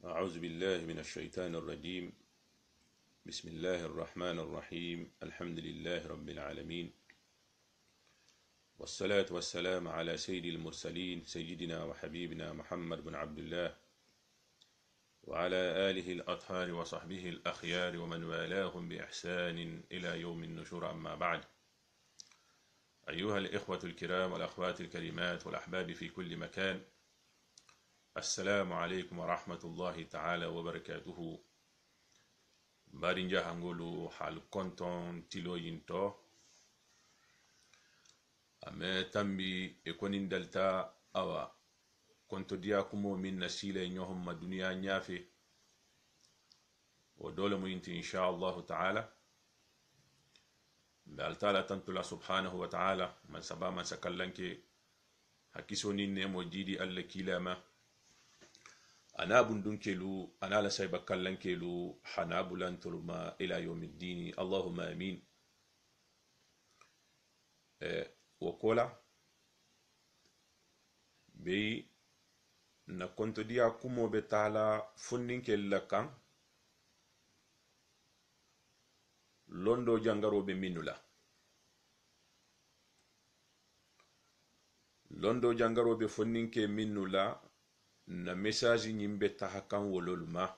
أعوذ بالله من الشيطان الرجيم. بسم الله الرحمن الرحيم. الحمد لله رب العالمين، والصلاة والسلام على سيد المرسلين سيدنا وحبيبنا محمد بن عبد الله وعلى آله الأطهار وصحبه الأخيار ومن والاهم بإحسان إلى يوم النشور. أما بعد، أيها الإخوة الكرام والأخوات الكريمات والأحباب في كل مكان، السلام عليكم ورحمة الله تعالى وبركاته. بارنجا هنقولوا حال كونتون تيلو ينتو أما تنبي يكون دلتا أو كنت دياكمو من نسيلة ينهم الدنيا نيافي ودولة مينتي إن شاء الله تعالى بالتالى تنتلا سبحانه وتعالى من سبا من سكالنك حكيسوني نمو جيدي ألا كيلاما أنا بندون كيلو أنا لا سايبا كالن كيلو حنابلان تلما إلى يوم الدين، اللهم آمين. وكولا بي نكونت ديا كومو بتالا فنين كيلا كان لوندو جانغارو بمينولا لوندو جانغارو بفنين كي مينولا na message nyimbe tahakan wololuma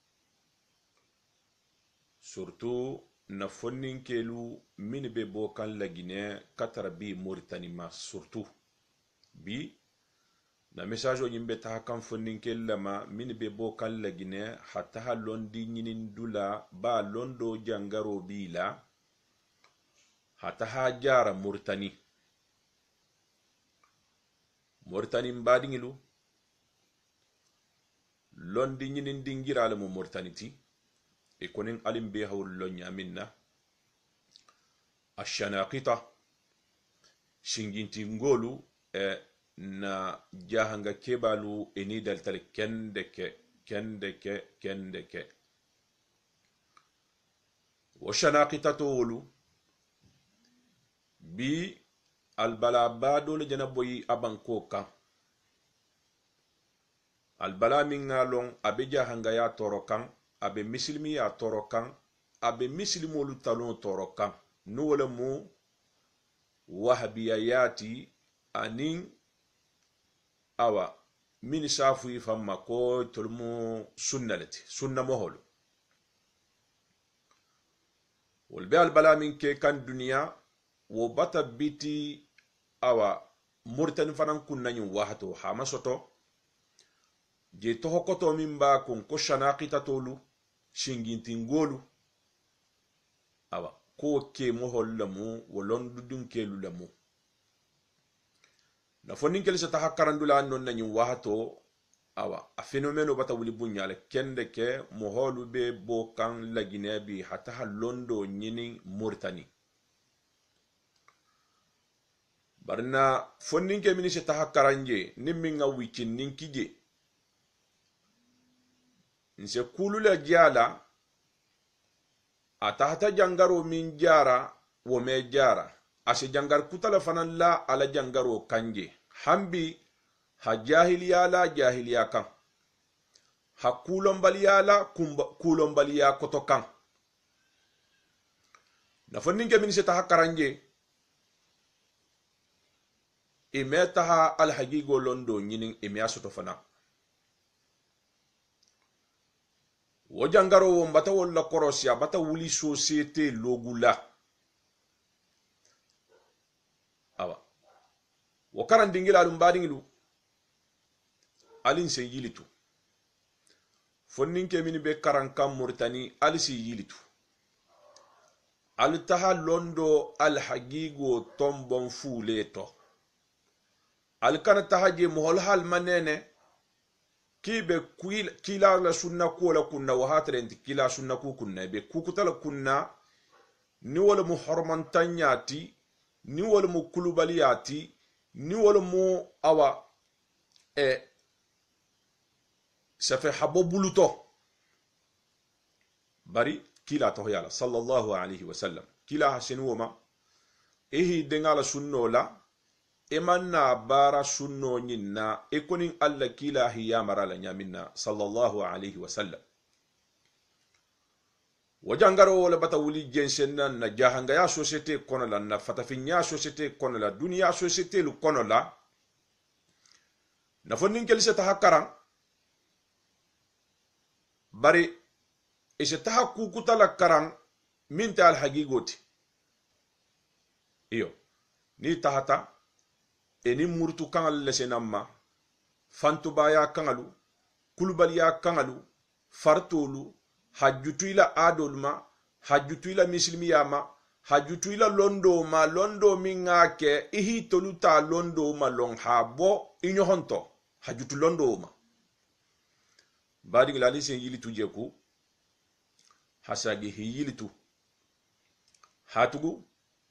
surtout na fonnin kelu min be bokan la Guinée katara bi Mauritanie ma surtout bi na message o nyimbe tahakan fonnin kelama min be bokan la Guinée hatta ha londi nyinin dula ba londo jangaro bila hatta ha jara Mauritanie mbadingilu londi nyinin dingira mu Mauritanie e konin alim be hawul lonya minna ashanaqita shinginti ngolu na jahanga kebalu eni daltal kendeke wa shanaqita tolu bi albalabado le janaboyi abanko kan albala min ngalon abe jahanga ya torokan abe misilmi ya torokan abe misilmolu talon torokan nuwala mu wahabiyayati anin awa min safu ifamma ko tolmu sunnalati sunna mohol wolbe albala min ke kan duniya wo bata biti awa Mauritanie fanan kunnañu wahato hama soto je toho koto min ba kon ko shanaqita tolu shingintingolu awa ko ke mohol lamu wolon dudun kelu lamu na fonin kel sa tahakkarandula non nañu wahato awa a phénomène bata wuli bunyale kende ke moholu be bo kan la Guinée bi hatta londo nyini Mauritanie barna fonin ke minise tahakkaranje nimminga wikin ninkije nse kulula jala atahta jangaro min jara wo me jara ase jangar kutala fanan la ala jangaro kanje hambi ha jahiliya la jahiliya kan ha kulombaliya la kulombaliya koto kan na fannin ke min se ta karanje imeta al hagigo londo nyinin imiasoto fana wo jangaro wo mbata wala korosia bata wuli société logula awa wo karandingila dum badingilu alin se yilitu fonnin ke min be karanka Mauritanie alisi yilitu altaha londo al hagigo tombon fuleto alkana tahaje mohol hal manene kibe kila la sunna ko la kunna wa hatrenti kila sunna ku kunna be kukutala kunna ni wala mu hormantanyati ni wala mu kulubaliyati ni wala mu awa safa habobuluto bari kila to yala sallallahu alayhi wa sallam kila hasen woma ehi dengala sunno la emanna bara sunno nyinna ekonin alla kila hiya marala nyaminna sallallahu alaihi wasallam. Wajangaro wala bata wuli jensenna na jahanga ya societe kono la, na fatafinya societe kono la, dunia societe lu kono la, na fondin kelise ta hakaran bari ise ta hakukuta la karan minta al hagigoti iyo ni tahata eni murtu kangal lesenamma fantubaya kangalu kulubaliya kangalu fartolu hajjutuila adolma hajjutuila misilmiyama hajjutuila londo ma londo mingake ihi toluta londo ma long habo inyohonto hajjutu londo ma badi ngilali sen yilitu jeku hasagi hiyilitu hatugu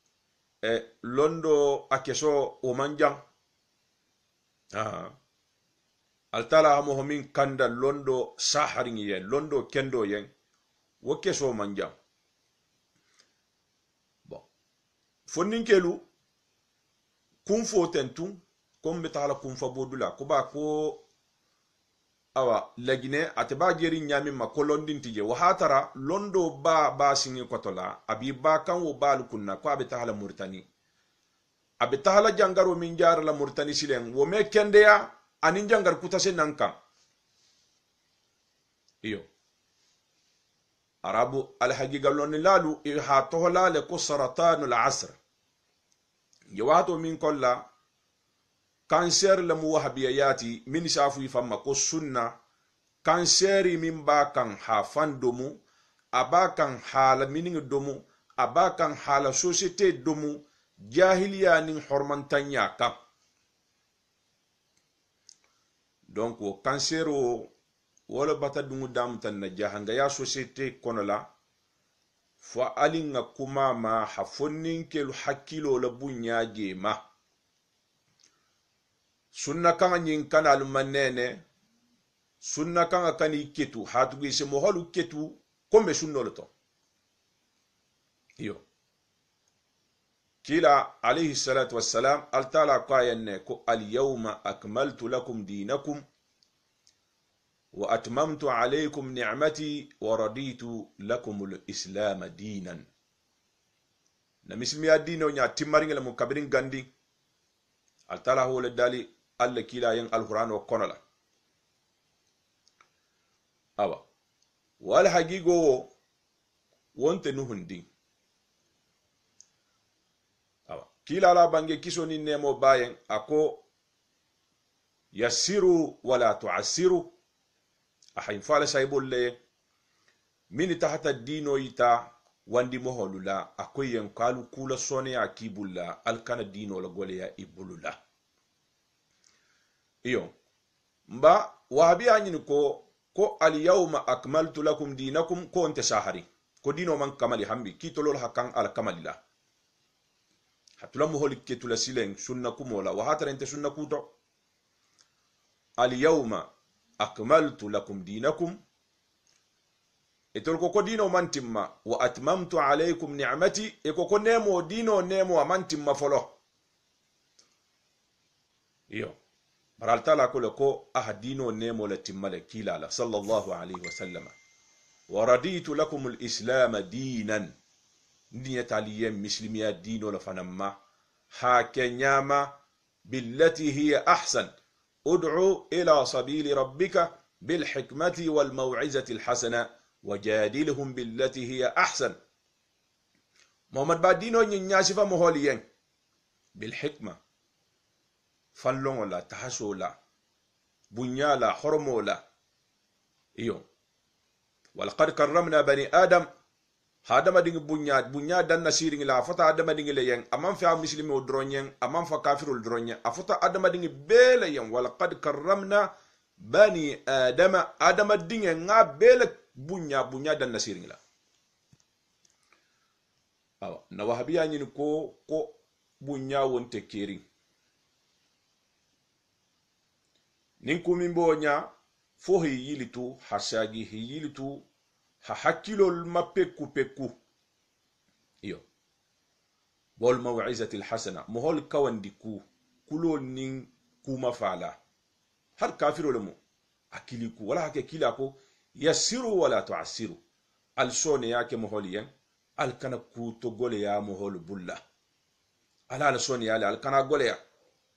londo akeso o manjang altala mo min kanda londo saharin yen londo kendo yen wo keso manjang bon fonnin kelu kun fo tentu kom betala kun fa bodula ko ba ko awa lagine ateba jeri nyami ma kolondin tije wa hatara londo ba singi kotola abi ba kan wo balu kunna ko abetala murtani abetala jangaro min jar la murtani silen wo me kendeya anin jangar kutase nanka iyo arabu alhaqiqa lonni lalu ha tohola le ko saratanul asr yawato min kolla cancer la mu wahabiyati min shafu ifamma ko sunna canceri min ba kan ha fandomu abakan hala minin domu abakan hala societe domu jahiliya nin hormantanya ka donc o cancer o wala bata dungu damtan na jahanga ya societe konola fo alinga kuma ma hafonnin kelu hakilo la bunya jema sunna kanga nyin kanal manene sunna kanga kani ketu hatugi se moholu ketu kombe sunno to iyo kila alayhi salatu wassalam altala qayanne ko al yawma akmaltu lakum dinakum wa atmamtu alaykum ni'mati wa raditu lakum al islam dinan na mismi adino nya timaringala mo kabirin gandi altala hole dali alla kila yen alquran wa konala awa wal hagigo wonte nuhundi awa kila la bange kisoni nemo bayen ako yasiru wala tu'assiru ahayn fala saybulle min tahta dino ita wandi moholula akoyen kalu kula sone akibulla alkana dino la gole ya ibulula iyo mba wahabi anyini ko al yawma akmaltu lakum dinakum ko onte sahari ko dino man kamali hambi kitolol hakan al kamalila hatula mo holik ketula silen sunna kumola wa hatara ente sunna kuto al yawma akmaltu lakum dinakum etol ko dino man timma wa atmamtu alaykum ni'mati e ko nemo dino nemo man timma folo iyo baraltala ko ahadino nemo la timmale kilala sallallahu alayhi wa sallam wa raditu lakum al-islam dinan niyataliyen muslimiya dino la fanamma ha kenyama billati hiya ahsan ud'u ila sabili rabbika bil hikmati wal maw'izati al hasana wajadilhum billati hiya ahsan muhammad badino nyasifa moholiyen bil hikma fallon la tahasola bunyala hormola iyo walqad karramna bani adam hadama dingi bunya dan nasiring la fata adama dingi leyen amam fa muslimi o dronyen amam fa kafirul dronyen afata adama dingi bele yen walqad karramna bani adama dingi nga bele bunya dan nasiring la awa na wahabiya nyini ko bunya wonte kering ninkumi mbonya fo hiyilitu hasagi hiyilitu ha hakilol mapeku iyo bol maw'izati alhasana mohol kawandiku kulo nin kuma fala har kafiro lemu akili ku wala hake kila ko yassiru wala tu'assiru al sone yake moholiyen al kana ku to gole ya mohol bulla ala al sone yale al kana gole ya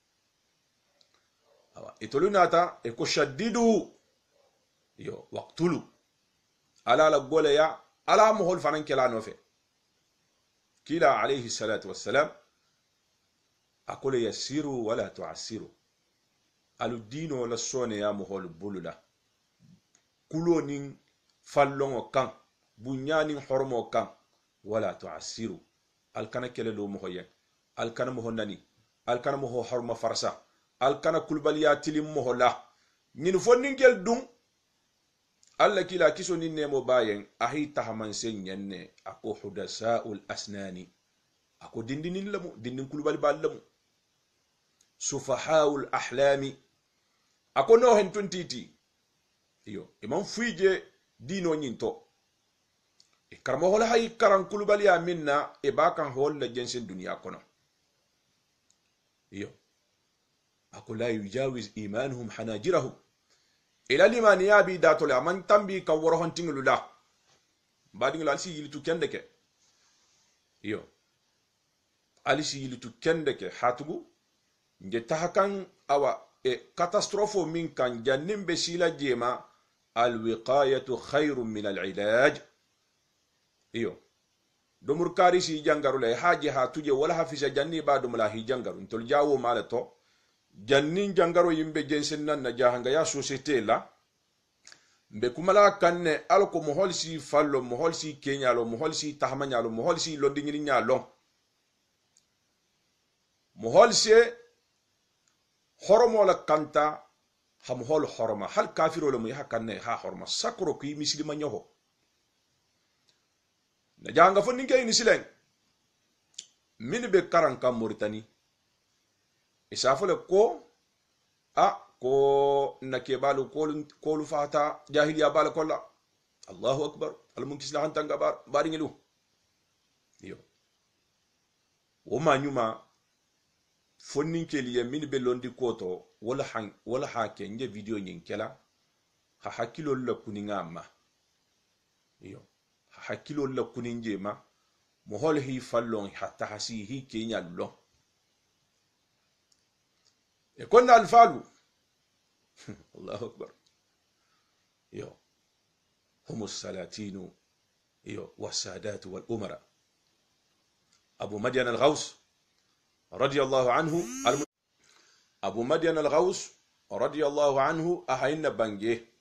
awa itolunata e ko shaddidu yo waqtulu ala la gole ya ala mohol fanan kela no fe kila alayhi salatu wassalam akole yassiru wala tu'assiru alu dino la sone ya mohol bulula kulo nin fallongo kan bunyanin hormo kan wala tu'assiru alkana kelelo mohoyen alkana moho nani alkana moho horma farsa alkana kulbaliya tilim moho la nin fonnin gel dum alla kila kiso nin nemo bayen ahi tahaman sen nyenne ako hudasaul asnani ako dindinin lamu dindin kulbali ballamu sufahaul ahlami ako no hen tuntiti yo imam fuije dino nyinto e karmo hola hay karan kulubali ya minna e bakan hol la jensen dunya kono yo ako la yujawiz imanuhum hanajirahum ila liman yabi datole aman tambi ka woro hontingulu la badingula alsi yilitu kendeke yo alisi yilitu kendeke hatugu nge tahakan awa e katastrofo min kan jannim be sila jema alwiqayatu khairun min alilaj iyo domur kari si jangaru le haji ha tuje wala hafisa janni ba dum la hi jangaru tol jawo malato jannin jangaro yimbe jensen nan na jahanga ya societe la mbe kumala kanne alko mo holsi fallo mo holsi kenyalo mo holsi tahmanyalo mo holsi londingiri nyalo mo holsi horomo la kanta ham hol horoma hal kafiro le mu yakanne ha horoma sakro ki muslima nyoho na janga fo ninge ni silen min be karanka Mauritanie isafole ko ko nake balu ko lu fata jahiliya bal kolla Allahu akbar al munkisla han tanga bari ngelu yo o ma nyuma fonnin keliye min be londi koto wala hake nge video nyin kela ha hakilo la kuninga ma yo ha hakilo la kuninje ma mo hol hi fallon hatta hasi hi kenya lo e konna al falu Allahu akbar yo hum as-salatin yo was-sadat wal-umara Abu Madyan al-Ghaus رضي الله عنه أبو مدين الغوث رضي الله عنه أهين بانجيه